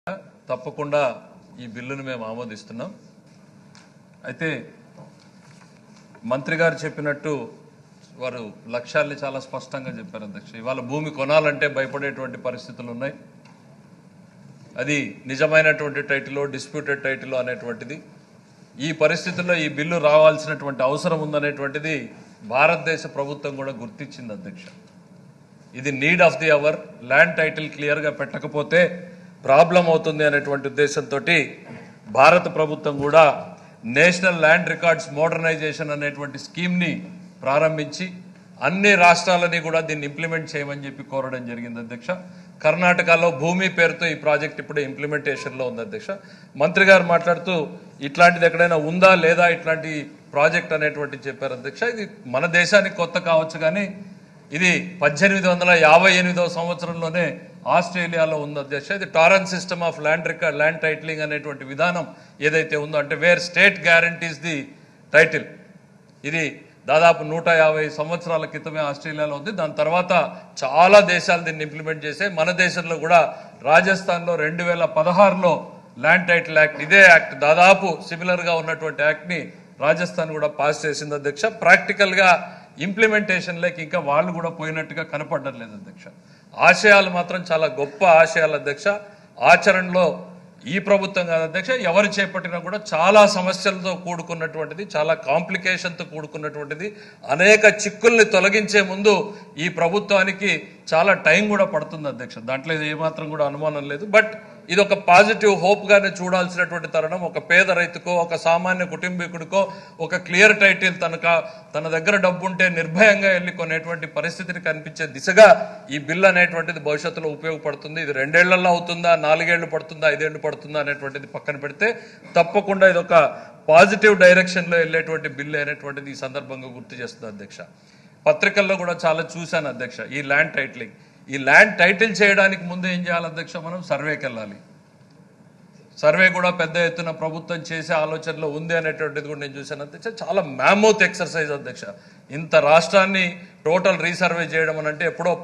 తప్పకుండా ఈ బిల్లును మేము ఆమోదిస్తున్నాం. అయితే మంత్రి గారు చెప్పినట్టు వారు లక్ష్యాల్ని చాలా స్పష్టంగా చెప్పారు అధ్యక్ష. ఇవాళ భూమి కొనాలంటే భయపడేటువంటి పరిస్థితులు ఉన్నాయి. అది నిజమైనటువంటి టైటిల్ డిస్ప్యూటెడ్ టైటిల్ అనేటువంటిది ఈ పరిస్థితుల్లో ఈ బిల్లు రావాల్సినటువంటి అవసరం ఉందనేటువంటిది భారతదేశ ప్రభుత్వం కూడా గుర్తించింది అధ్యక్ష. ఇది need of the hour. Land title క్లియర్గా పెట్టకపోతే ప్రాబ్లం అవుతుంది అనేటువంటి ఉద్దేశంతో భారత ప్రభుత్వం కూడా నేషనల్ ల్యాండ్ రికార్డ్స్ మోడర్నైజేషన్ అనేటువంటి స్కీమ్ని ప్రారంభించి అన్ని రాష్ట్రాలని కూడా దీన్ని ఇంప్లిమెంట్ చేయమని చెప్పి కోరడం జరిగింది అధ్యక్ష. కర్ణాటకలో భూమి పేరుతో ఈ ప్రాజెక్ట్ ఇప్పుడే ఇంప్లిమెంటేషన్లో ఉంది అధ్యక్ష. మంత్రి గారు మాట్లాడుతూ ఇట్లాంటిది ఎక్కడైనా ఉందా లేదా ఇట్లాంటి ప్రాజెక్ట్ అనేటువంటి చెప్పారు అధ్యక్ష. ఇది మన దేశానికి కొత్త కావచ్చు కానీ ఇది 1858వ సంవత్సరంలోనే ఆస్ట్రేలియాలో ఉంది అధ్యక్ష. ఇది torrent system of land titling అనేటువంటి విధానం ఏదైతే ఉందో అంటే where state guarantees the title. ఇది దాదాపు 150 సంవత్సరాల క్రితమే ఆస్ట్రేలియాలో ఉంది. దాని తర్వాత చాలా దేశాలు దీన్ని ఇంప్లిమెంట్ చేశాయి. మన దేశంలో కూడా రాజస్థాన్లో 2016లో ల్యాండ్ టైటిల్ యాక్ట్, ఇదే యాక్ట్ దాదాపు సిమిలర్గా ఉన్నటువంటి యాక్ట్ని రాజస్థాన్ కూడా పాస్ చేసింది అధ్యక్ష. ప్రాక్టికల్గా ఇంప్లిమెంటేషన్లోకి ఇంకా వాళ్ళు కూడా పోయినట్టుగా కనపడడం లేదు అధ్యక్ష. ఆశయాలు మాత్రం చాలా గొప్ప ఆశయాలు అధ్యక్ష. ఆచరణలో ఈ ప్రభుత్వం కాదు అధ్యక్ష, ఎవరు చేపట్టినా కూడా చాలా సమస్యలతో కూడుకున్నటువంటిది, చాలా కాంప్లికేషన్తో కూడుకున్నటువంటిది. అనేక చిక్కుల్ని తొలగించే ముందు ఈ ప్రభుత్వానికి చాలా టైం కూడా పడుతుంది అధ్యక్ష. దాంట్లో ఏమాత్రం కూడా అనుమానం లేదు. బట్ ఇది ఒక పాజిటివ్ హోప్గానే చూడాల్సినటువంటి తరుణం. ఒక పేద రైతుకో ఒక సామాన్య కుటుంబీకుడికో ఒక క్లియర్ టైటిల్ తన దగ్గర డబ్బుంటే నిర్భయంగా వెళ్ళి కొనేటువంటి పరిస్థితిని కనిపించే దిశగా ఈ బిల్ అనేటువంటిది భవిష్యత్తులో ఉపయోగపడుతుంది. ఇది 2 ఏళ్లలో అవుతుందా, 4 ఏళ్లు పడుతుందా, 5 ఏళ్లు పడుతుందా అనేటువంటిది పక్కన పెడితే తప్పకుండా ఇది ఒక పాజిటివ్ డైరెక్షన్లో వెళ్ళేటువంటి బిల్ అనేటువంటిది ఈ సందర్భంగా గుర్తు చేస్తుంది అధ్యక్ష. పత్రికల్లో కూడా చాలా చూశాను అధ్యక్ష. ఈ ల్యాండ్ టైటిల్ చేయడానికి ముందు ఏం చేయాలి అధ్యక్ష, మనం సర్వేకి వెళ్ళాలి. సర్వే కూడా పెద్ద ఎత్తున ప్రభుత్వం చేసే ఆలోచనలో ఉంది అనేటువంటిది కూడా నేను చూశాను అధ్యక్ష. చాలా మ్యామోత్ ఎక్సర్సైజ్ అధ్యక్ష. ఇంత రాష్ట్రాన్ని టోటల్ రీసర్వే చేయడం అని అంటే ఎప్పుడో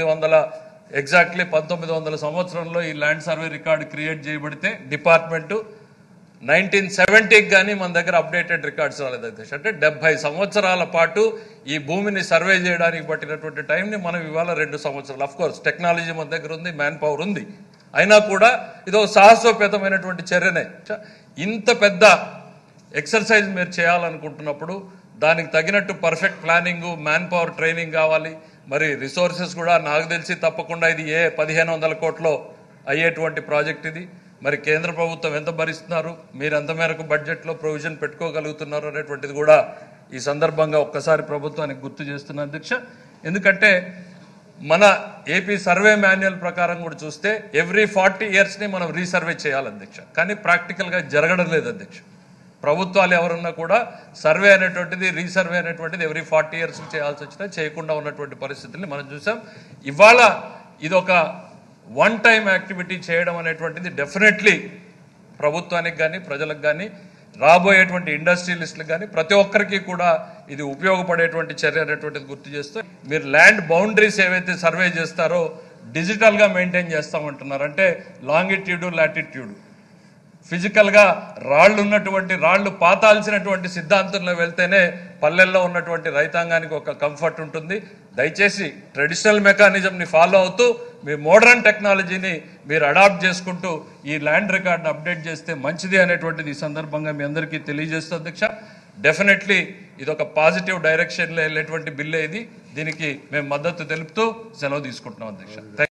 1900 సంవత్సరంలో ఈ ల్యాండ్ సర్వే రికార్డు క్రియేట్ చేయబడితే డిపార్ట్మెంటు 1970కి కానీ మన దగ్గర అప్డేటెడ్ రికార్డ్స్ రాలేదు అధ్యక్ష. అంటే 70 సంవత్సరాల పాటు ఈ భూమిని సర్వే చేయడానికి పట్టినటువంటి టైంని మనం ఇవాళ 2 సంవత్సరాలు. అఫ్కోర్స్ టెక్నాలజీ మన దగ్గర ఉంది, మ్యాన్ పవర్ ఉంది, అయినా కూడా ఇదో సాహసోపేతమైనటువంటి చర్యనే. ఇంత పెద్ద ఎక్సర్సైజ్ మీరు చేయాలనుకుంటున్నప్పుడు దానికి తగినట్టు perfect planning, man power training కావాలి. మరి రిసోర్సెస్ కూడా నాకు తెలిసి తప్పకుండా ఇది 1500 కోట్లో అయ్యేటువంటి ప్రాజెక్ట్ ఇది. మరి కేంద్ర ప్రభుత్వం ఎంత భరిస్తున్నారు, మీరు ఎంత మేరకు బడ్జెట్లో ప్రొవిజన్ పెట్టుకోగలుగుతున్నారు అనేటువంటిది కూడా ఈ సందర్భంగా ఒక్కసారి ప్రభుత్వానికి గుర్తు చేస్తున్నా అధ్యక్ష. ఎందుకంటే మన ఏపీ సర్వే మాన్యువల్ ప్రకారం కూడా చూస్తే ఎవ్రీ 40 ఇయర్స్ని మనం రీసర్వే చేయాలి అధ్యక్ష. కానీ ప్రాక్టికల్గా జరగడం లేదు అధ్యక్ష. ప్రభుత్వాలు ఎవరున్నా కూడా సర్వే అనేటువంటిది, రీసర్వే అనేటువంటిది ఎవ్రీ 40 ఇయర్స్ చేయాల్సి వచ్చినా చేయకుండా ఉన్నటువంటి పరిస్థితుల్ని మనం చూసాం. ఇవాళ ఇదొక వన్ టైం యాక్టివిటీ చేయడం అనేటువంటిది డెఫినెట్లీ ప్రభుత్వానికి కానీ ప్రజలకు కానీ రాబోయేటువంటి ఇండస్ట్రియలిస్టులకు కానీ ప్రతి ఒక్కరికి కూడా ఇది ఉపయోగపడేటువంటి చర్య అనేటువంటిది గుర్తు చేస్తూ, మీరు ల్యాండ్ బౌండరీస్ ఏవైతే సర్వే చేస్తారో డిజిటల్గా మెయింటైన్ చేస్తామంటున్నారు. అంటే లాంగిట్యూడ్, లాటిట్యూడ్, ఫిజికల్గా రాళ్లు పాతాల్సినటువంటి సిద్ధాంతంలో వెళ్తేనే పల్లెల్లో ఉన్నటువంటి రైతాంగానికి ఒక కంఫర్ట్ ఉంటుంది. దయచేసి ట్రెడిషనల్ మెకానిజంని ఫాలో అవుతూ మీ మోడర్న్ టెక్నాలజీని మీరు అడాప్ట్ చేసుకుంటూ ఈ ల్యాండ్ రికార్డ్ని అప్డేట్ చేస్తే మంచిది అనేటువంటిది ఈ సందర్భంగా మీ అందరికీ తెలియజేస్తూ అధ్యక్ష. డెఫినెట్లీ ఇది ఒక పాజిటివ్ డైరెక్షన్లో వెళ్ళేటువంటి బిల్లే ఇది. దీనికి మేము మద్దతు తెలుపుతూ సెలవు తీసుకుంటున్నాం అధ్యక్ష.